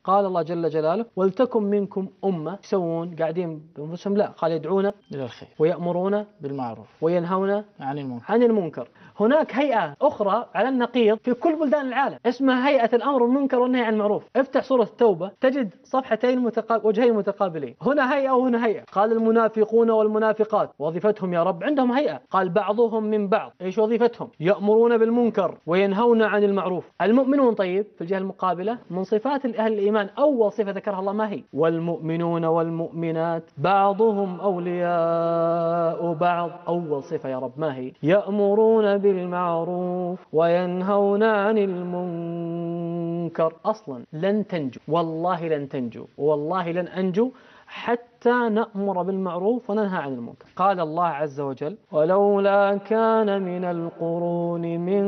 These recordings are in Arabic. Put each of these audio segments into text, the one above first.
قال الله جل جلاله ولتكن منكم أمة يسوون قاعدين بأنفسهم، لا قال يدعون إلى الخير ويأمرون بالمعروف وينهون عن المنكر. هناك هيئة أخرى على النقيض في كل بلدان العالم اسمها هيئة الأمر بالمنكر والنهي عن المعروف. افتح سورة التوبة تجد صفحتين وجهين متقابلين، هنا هيئة وهنا هيئة. قال المنافقون والمنافقات وظيفتهم يا رب عندهم هيئة، قال بعضهم من بعض ايش وظيفتهم؟ يأمرون بالمنكر وينهون عن المعروف. المؤمنون طيب في الجهة المقابلة من صفات أهل الإيمان أول صفة ذكرها الله ما هي؟ والمؤمنون والمؤمنات بعضهم أولياء بعض. أول صفة يا رب ما هي؟ يأمرون بالمعروف وينهون عن المنكر. أصلا لن تنجو، والله لن تنجو، والله لن أنجو حتى نأمر بالمعروف وننهى عن المنكر. قال الله عز وجل ولولا كان من القرون من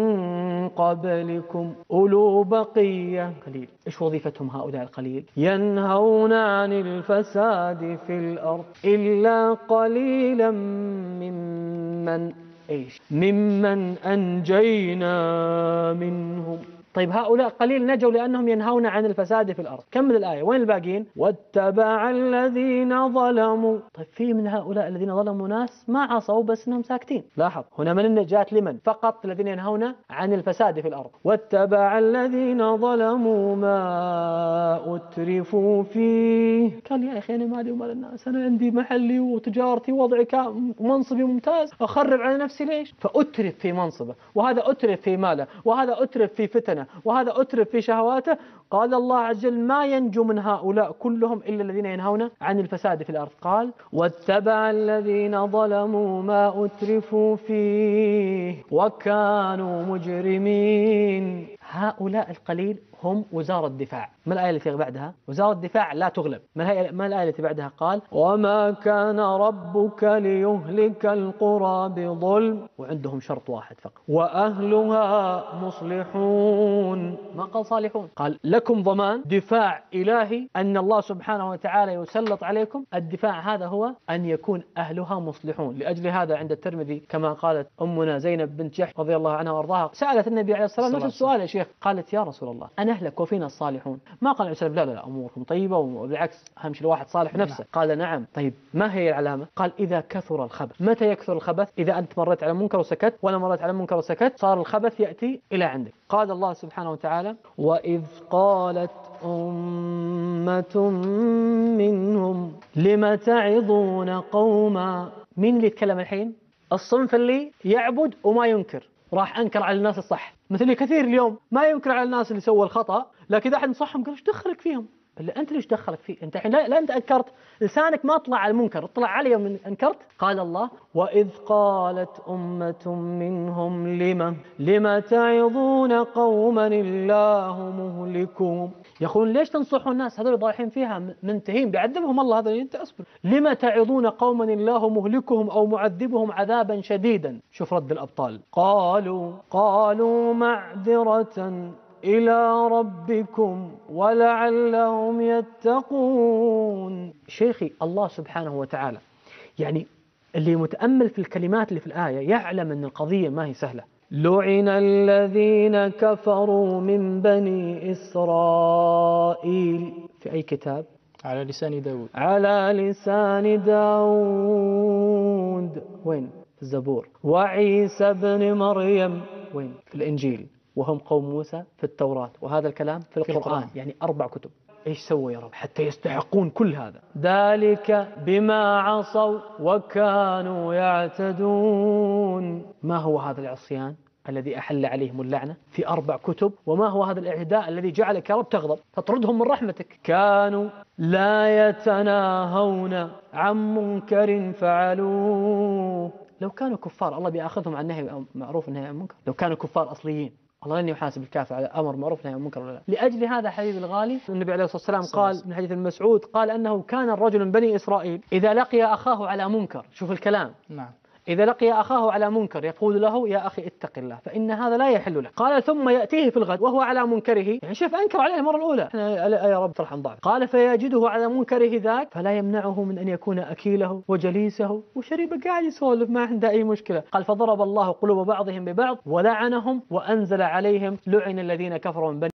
قبلكم أولو بقية قليل. إيش وظيفتهم هؤلاء القليل؟ ينهون عن الفساد في الأرض إلا قليلا ممن أنجينا منهم. طيب هؤلاء قليل نجوا لأنهم ينهون عن الفساد في الأرض. كمل الآية، وين الباقين؟ واتبع الذين ظلموا. طيب في من هؤلاء الذين ظلموا ناس ما عصوا بس انهم ساكتين. لاحظ هنا من النجاة لمن؟ فقط الذين ينهون عن الفساد في الأرض. واتبع الذين ظلموا ما أترفوا فيه. قال يا أخي أنا مالي ومال الناس، أنا عندي محلي وتجارتي ووضعي منصبي ممتاز، أخرب على نفسي ليش؟ فأترف في منصبه، وهذا أترف في ماله، وهذا أترف في فتنه، وهذا أترف في شهواته. قال الله عز وجل ما ينجو من هؤلاء كلهم إلا الذين ينهون عن الفساد في الأرض. قال واتبع الذين ظلموا ما أترفوا فيه وكانوا مجرمين. هؤلاء القليل هم وزارة الدفاع. ما الآية التي بعدها؟ وزارة الدفاع لا تغلب. ما الآية التي بعدها؟ قال وما كان ربك ليهلك القرى بظلم، وعندهم شرط واحد فقط، وأهلها مصلحون. ما قال صالحون. قال لكم ضمان دفاع إلهي أن الله سبحانه وتعالى يسلط عليكم. الدفاع هذا هو أن يكون أهلها مصلحون. لأجل هذا عند الترمذي كما قالت أمنا زينب بنت جحش رضي الله عنها وارضاها سألت النبي عليه الصلاة والسلام نفس السؤال يا شيخ، قالت يا رسول الله أنهلك وفينا الصالحون؟ ما قال عليه السلام لا أموركم طيبة وبالعكس أهم شيء الواحد صالح نفسه. قال نعم. طيب ما هي العلامة؟ قال إذا كثر الخبث. متى يكثر الخبث؟ إذا أنت مرت على منكر وسكت وأنا مرت على منكر وسكت صار الخبث يأتي إلى عندك. قال الله سبحانه وتعالى وإذ قالت أمة منهم لم تعظون قوما. مين اللي يتكلم الحين؟ الصنف اللي يعبد وما ينكر، راح أنكر على الناس الصح. مثل كثير اليوم ما ينكر على الناس اللي سووا الخطأ، لكن إذا أحد نصحهم قال إيش دخلك فيهم؟ أنت ليش دخلك فيه؟ أنت الحين لا أنت أنكرت، لسانك ما طلع على المنكر، طلع علي يوم أنكرت. قال الله وإذ قالت أمة منهم لم تعظون قوما الله مهلكهم. يقولون ليش تنصحوا الناس هذول ضايحين فيها منتهين بيعذبهم الله، هذا أنت أصبر. لم تعظون قوما الله مهلكهم أو معذبهم عذابا شديدا. شوف رد الأبطال. قالوا معذرة إلى ربكم ولعلهم يتقون. شيخي الله سبحانه وتعالى يعني اللي متأمل في الكلمات اللي في الآية يعلم أن القضية ما هي سهلة. لعن الذين كفروا من بني إسرائيل في أي كتاب؟ على لسان داود. وين؟ في الزبور. وعيسى بن مريم وين؟ في الإنجيل. وهم قوم موسى في التوراة، وهذا الكلام في القرآن. يعني 4 كتب. إيش سووا يا رب حتى يستحقون كل هذا؟ ذلك بما عصوا وكانوا يعتدون. ما هو هذا العصيان الذي أحل عليهم اللعنة في 4 كتب؟ وما هو هذا الإعداء الذي جعلك يا رب تغضب تطردهم من رحمتك؟ كانوا لا يتناهون عن منكر فعلوه. لو كانوا كفار الله بيأخذهم عن نهي معروف والنهي عن منكر. لو كانوا كفار أصليين الله لن يحاسب الكافر على أمر معروف نهي عن منكر ولا لا. لأجل هذا حبيبي الغالي النبي عليه الصلاة والسلام قال من حديث المسعود قال أنه كان الرجل من بني إسرائيل إذا لقي أخاه على منكر، شوف الكلام، نعم، إذا لقي أخاه على منكر يقول له يا أخي اتق الله فإن هذا لا يحل لك. قال ثم يأتيه في الغد وهو على منكره، يعني شوف أنكر عليه المرة الأولى يا رب ترحم ضعف. قال فيجده على منكره ذاك فلا يمنعه من أن يكون أكيله وجليسه وشريبه، قاعد يسولف ما عنده أي مشكلة. قال فضرب الله قلوب بعضهم ببعض ولعنهم وأنزل عليهم لعن الذين كفروا من بني